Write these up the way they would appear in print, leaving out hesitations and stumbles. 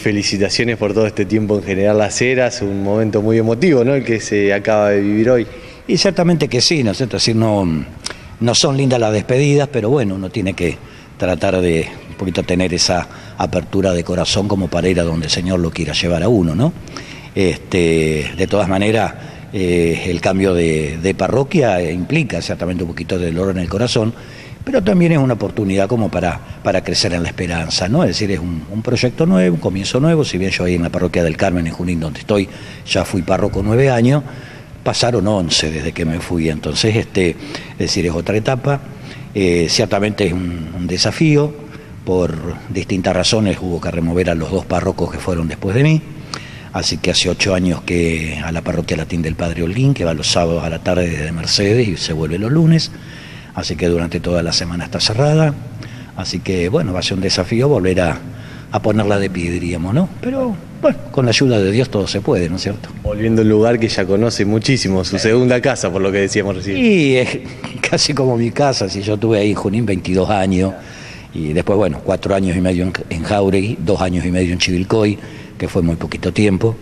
felicitaciones por todo este tiempo en General Las Heras, un momento muy emotivo, ¿no?, el que se acaba de vivir hoy. Y ciertamente que sí, ¿no es cierto? Es decir, no son lindas las despedidas, pero bueno, uno tiene que tratar de un poquito tener esa apertura de corazón como para ir a donde el Señor lo quiera llevar a uno, ¿no? De todas maneras, el cambio de parroquia implica ciertamente un poquito de dolor en el corazón, pero también es una oportunidad como para crecer en la esperanza, ¿no? Es decir, es un proyecto nuevo, un comienzo nuevo. Si bien yo ahí en la parroquia del Carmen, en Junín, donde estoy, ya fui párroco 9 años, pasaron 11 desde que me fui, entonces, es decir, es otra etapa. Ciertamente es un desafío, por distintas razones hubo que remover a los 2 párrocos que fueron después de mí, así que hace 8 años que a la parroquia Latín del Padre Holguín, que va los sábados a la tarde desde Mercedes y se vuelve los lunes, así que durante toda la semana está cerrada, así que bueno, va a ser un desafío volver a ponerla de pie, diríamos, ¿no? Pero bueno, con la ayuda de Dios todo se puede, ¿no es cierto? Volviendo a un lugar que ya conoce muchísimo, su segunda casa, por lo que decíamos recién. Y es casi como mi casa. Si yo tuve ahí en Junín 22 años, y después, bueno, 4 años y medio en Jáuregui, 2 años y medio en Chivilcoy, que fue muy poquito tiempo,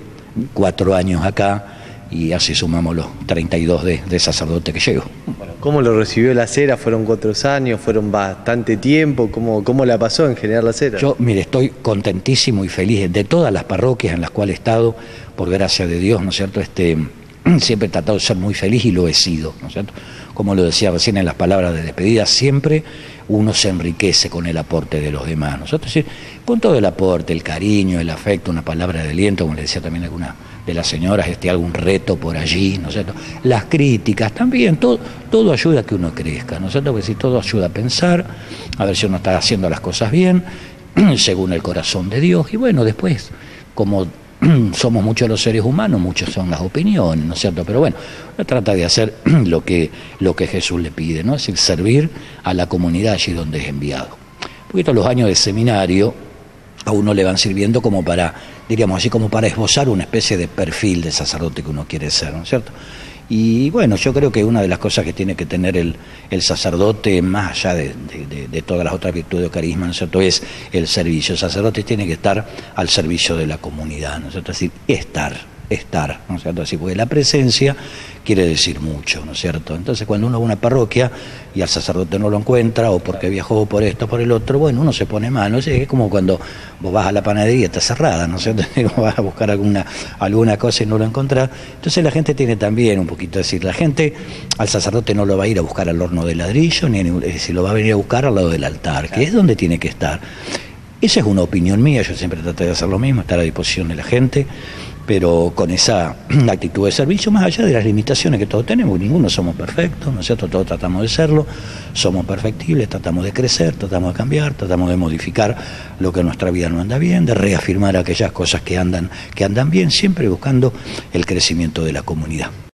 4 años acá, y así sumamos los 32 de sacerdote que llevo. ¿Cómo lo recibió Las Heras? ¿Fueron 4 años? ¿Fueron bastante tiempo? ¿Cómo la pasó en General Las Heras? Yo, mire, estoy contentísimo y feliz de todas las parroquias en las cuales he estado, por gracia de Dios, ¿no es cierto? Siempre he tratado de ser muy feliz y lo he sido, ¿no es cierto? Como lo decía recién en las palabras de despedida, siempre uno se enriquece con el aporte de los demás, ¿no es cierto? Es decir, con todo el aporte, el cariño, el afecto, una palabra de aliento, como le decía también alguna de las señoras, algún reto por allí, ¿no es cierto? Las críticas también, todo ayuda a que uno crezca, ¿no es cierto? Porque si todo ayuda a pensar, a ver si uno está haciendo las cosas bien, según el corazón de Dios, y bueno, después, como somos muchos los seres humanos, muchos son las opiniones, ¿no es cierto? Pero bueno, uno trata de hacer lo que Jesús le pide, ¿no? Es decir, servir a la comunidad allí donde es enviado. Un poquito los años de seminario a uno le van sirviendo como para, diríamos así, como para esbozar una especie de perfil de sacerdote que uno quiere ser, ¿no es cierto? Y bueno, yo creo que una de las cosas que tiene que tener el sacerdote, más allá de todas las otras virtudes o carismas, ¿no es cierto?, es el servicio. El sacerdote tiene que estar al servicio de la comunidad, ¿no es cierto? Es decir, estar, ¿no es cierto? Así, porque la presencia quiere decir mucho, ¿no es cierto? Entonces, cuando uno va a una parroquia y al sacerdote no lo encuentra, o porque viajó por esto, por el otro, bueno, uno se pone mal, ¿no? Es como cuando vos vas a la panadería, está cerrada, ¿no es cierto? Vas a buscar alguna cosa y no lo encontrás. Entonces la gente tiene también un poquito, es decir, la gente al sacerdote no lo va a ir a buscar al horno de ladrillo, es decir, lo va a venir a buscar al lado del altar, que es donde tiene que estar. Esa es una opinión mía, yo siempre trato de hacer lo mismo, estar a disposición de la gente, pero con esa actitud de servicio, más allá de las limitaciones que todos tenemos, ninguno somos perfectos, ¿no es cierto? Todos tratamos de serlo, somos perfectibles, tratamos de crecer, tratamos de cambiar, tratamos de modificar lo que en nuestra vida no anda bien, de reafirmar aquellas cosas que andan bien, siempre buscando el crecimiento de la comunidad.